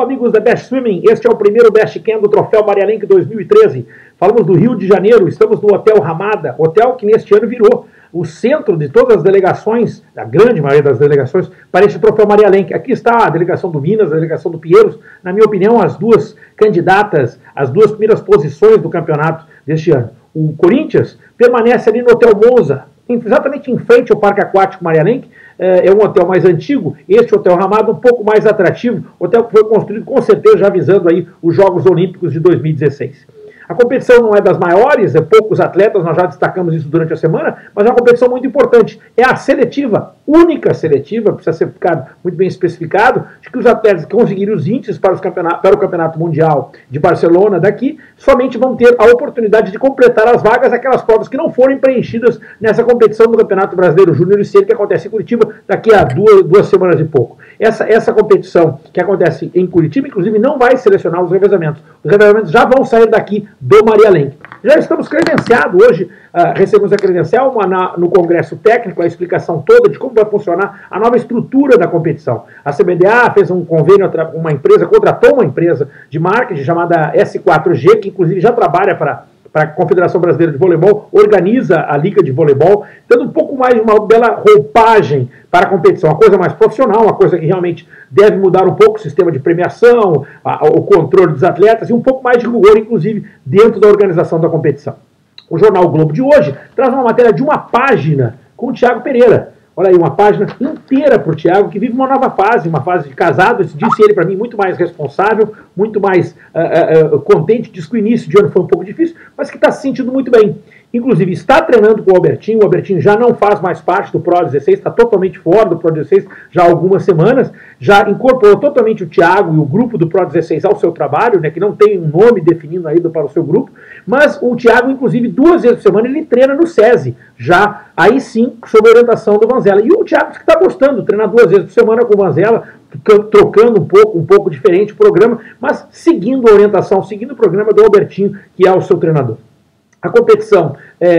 amigos da Best Swimming. Este é o primeiro Best Camp do Troféu Maria Lenk 2013. Falamos do Rio de Janeiro, estamos no Hotel Ramada, hotel que neste ano virou o centro de todas as delegações, da grande maioria das delegações, para este Troféu Maria Lenk. Aqui está a delegação do Minas, a delegação do Pinheiros. Na minha opinião, as duas candidatas, as duas primeiras posições do campeonato deste ano. O Corinthians permanece ali no Hotel Monza, exatamente em frente ao Parque Aquático Maria Lenk. É um hotel mais antigo, este Hotel Ramada um pouco mais atrativo, hotel que foi construído com certeza já visando aí os Jogos Olímpicos de 2016. A competição não é das maiores, é poucos atletas, nós já destacamos isso durante a semana, mas é uma competição muito importante. É a seletiva, única seletiva, precisa ser muito bem especificado, de que os atletas que conseguirem os índices para o Campeonato Mundial de Barcelona daqui, somente vão ter a oportunidade de completar as vagas, aquelas provas que não forem preenchidas nessa competição do Campeonato Brasileiro Júnior e Sênior, que acontece em Curitiba daqui a duas semanas e pouco. Essa competição que acontece em Curitiba, inclusive, não vai selecionar os revezamentos. Os revezamentos já vão sair daqui do Maria Lenk. Já estamos credenciados hoje, recebemos a credencial no Congresso Técnico, a explicação toda de como vai funcionar a nova estrutura da competição. A CBDA fez um convênio, contratou uma empresa de marketing chamada S4G, que inclusive já trabalha para a Confederação Brasileira de Voleibol, organiza a Liga de Voleibol, dando um pouco mais de uma bela roupagem para a competição, uma coisa mais profissional, uma coisa que realmente deve mudar um pouco o sistema de premiação, o controle dos atletas e um pouco mais de rigor, inclusive, dentro da organização da competição. O jornal o Globo de hoje traz uma matéria de uma página com o Thiago Pereira. Olha aí, uma página inteira para o Thiago, que vive uma nova fase, uma fase de casado, disse ele para mim, muito mais responsável, muito mais contente, diz que o início de ano foi um pouco difícil, mas que está se sentindo muito bem. Inclusive está treinando com o Albertinho já não faz mais parte do Pro 16, está totalmente fora do Pro 16 já há algumas semanas, já incorporou totalmente o Thiago e o grupo do Pro 16 ao seu trabalho, né, que não tem um nome definido ainda para o seu grupo, mas o Thiago, inclusive, 2 vezes por semana ele treina no SESI, já aí sim, sob a orientação do Vanzella. E o Thiago que está gostando, treinar 2 vezes por semana com o Vanzella, trocando um pouco diferente o programa, mas seguindo a orientação, seguindo o programa do Albertinho, que é o seu treinador. A competição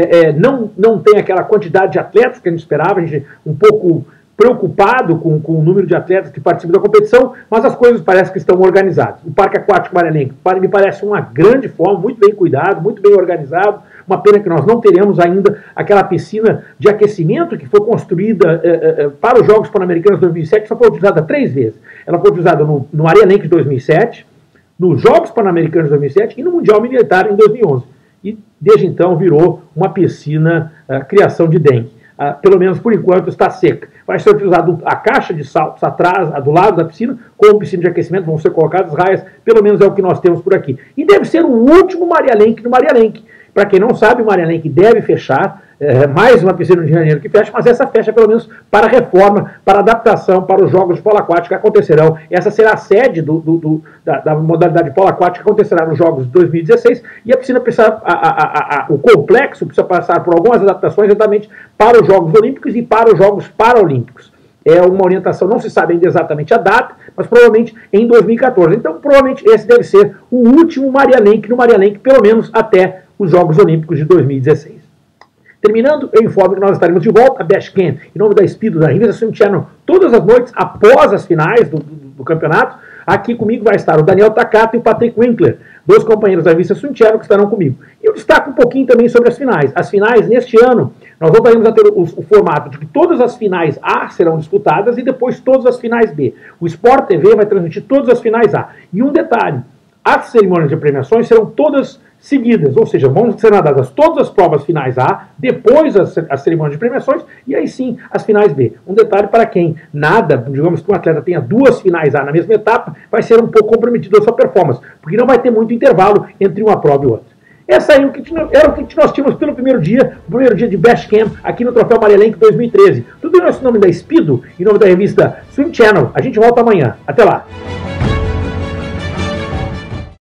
não tem aquela quantidade de atletas que a gente esperava, a gente um pouco preocupado com o número de atletas que participam da competição, mas as coisas parecem que estão organizadas. O Parque Aquático Maria Lenk me parece uma grande forma, muito bem cuidado, muito bem organizado. Uma pena que nós não teremos ainda aquela piscina de aquecimento que foi construída para os Jogos Pan-Americanos de 2007, só foi utilizada 3 vezes. Ela foi utilizada no Maria Lenk de 2007, nos Jogos Pan-Americanos de 2007 e no Mundial Militar em 2011. E desde então virou uma piscina criação de dengue. Pelo menos por enquanto está seca. Vai ser utilizado a caixa de saltos atrás, do lado da piscina, com piscina de aquecimento, vão ser colocadas raias, pelo menos é o que nós temos por aqui. E deve ser o último Maria Lenk no Maria Lenk. Para quem não sabe, o Maria Lenk deve fechar, mais uma piscina de janeiro que fecha, mas essa fecha pelo menos para reforma, para adaptação para os Jogos de Polo Aquático que acontecerão. Essa será a sede da modalidade de polo aquático que acontecerá nos Jogos de 2016 e a piscina precisa, o complexo precisa passar por algumas adaptações exatamente para os Jogos Olímpicos e para os Jogos Paralímpicos. É uma orientação, não se sabe ainda exatamente a data, mas provavelmente em 2014. Então, provavelmente esse deve ser o último Maria Lenk no Maria Lenk, pelo menos até os Jogos Olímpicos de 2016. Terminando, eu informo que nós estaremos de volta a Best Camp, em nome da Speedo, da Revista Swim Channel, todas as noites após as finais do campeonato. Aqui comigo vai estar o Daniel Takato e o Patrick Winkler, 2 companheiros da Revista Swim Channel que estarão comigo. E eu destaco um pouquinho também sobre as finais. As finais, neste ano, nós voltaremos a ter o formato de que todas as finais A serão disputadas e depois todas as finais B. O Sport TV vai transmitir todas as finais A. E um detalhe, as cerimônias de premiações serão todas seguidas, ou seja, vão ser nadadas todas as provas finais A, depois as cerimônias de premiações e aí sim as finais B. Um detalhe para quem nada, digamos que um atleta tenha 2 finais A na mesma etapa, vai ser um pouco comprometido a sua performance, porque não vai ter muito intervalo entre uma prova e outra. Essa aí era o que nós tínhamos pelo primeiro dia de Best Camp aqui no Troféu Maria Lenk 2013. Tudo em nosso nome da Speedo, em nome da revista Swim Channel. A gente volta amanhã. Até lá!